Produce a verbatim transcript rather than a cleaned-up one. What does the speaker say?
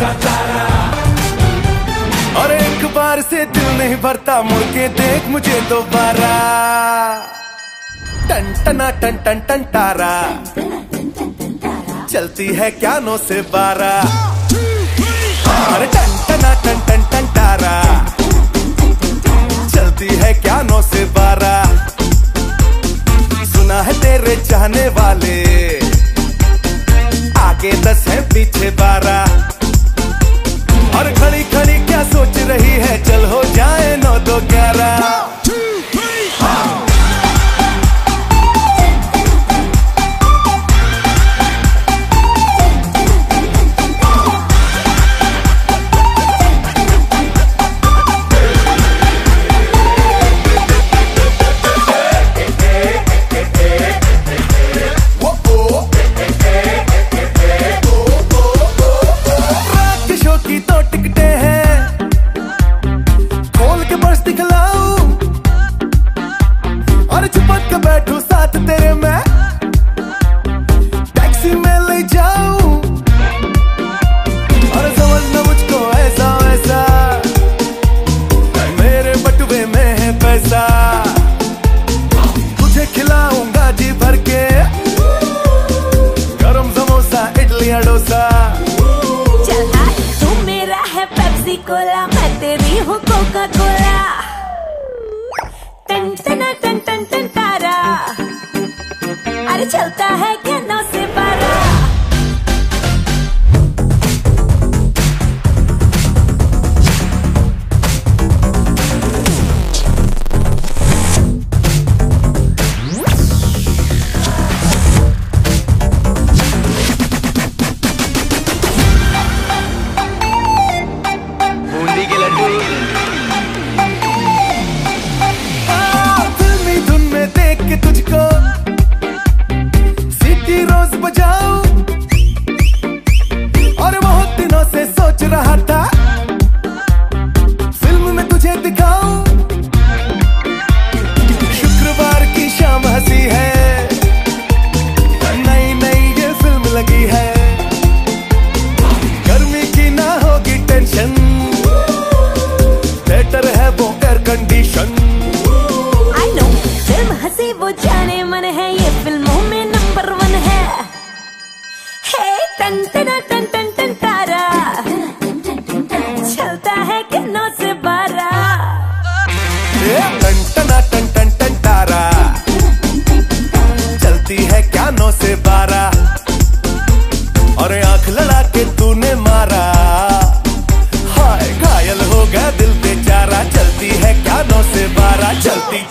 का तारा। और एक बार से दिल नहीं भरता, मुड़ के देख मुझे दोबारा। टन टना टन टन टन तारा, चलती है क्या नौ से बारह। अरे टन टना टन टन टन तारा, चलती है क्या नौ से बारह। सुना है तेरे चाहने वाले, आगे दस है पीछे बारह। और खड़ी खड़ी क्या सोच रही है, चल हो जाए नौ दो ग्यारह। चिपक के बैठू साथ तेरे मैं, टैक्सी में ले जाऊं। और समझना मुझको ऐसा वैसा, मेरे बटुए में है पैसा। तुझे खिलाऊंगा जी भर के, गरम समोसा इडली डोसा। चल हाँ, तू मेरा है पेप्सी कोला, मैं तेरी हूँ कोका कोला। टन टना टन टन टन तारा, अरे चलता है क्या नौ से बारह। बूंदी के लड्डू देख के तुझको सीटी रोज बजाऊं। और बहुत दिनों से सोच रहा था, फिल्म में तुझे दिखाऊं। शुक्रवार की शाम हंसी है, नई नई ये फिल्म लगी है। गर्मी की ना होगी टेंशन, थिएटर है वो एयर कंडीशन। हंसी वो जाने मन है, ये फिल्मों में नंबर वन है। हे टन टना टन टन टन तारा, चलता है कि नौ से बारह। टन टना टन टन टन तारा, चलती है क्या नौ से बारह। और आंख लड़ा के तूने मारा, हाय घायल हो गया दिल बेचारा। चलती है क्या नौ से बारह, चलती